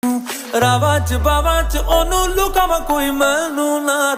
ਰਾਵਾਂ ਚ ਬਾਵਾਂ ਚ ਉਹਨੂੰ ਲੁਕਾਵਾਂ ਕੋਈ ਮੈਨੂੰ ਨਾ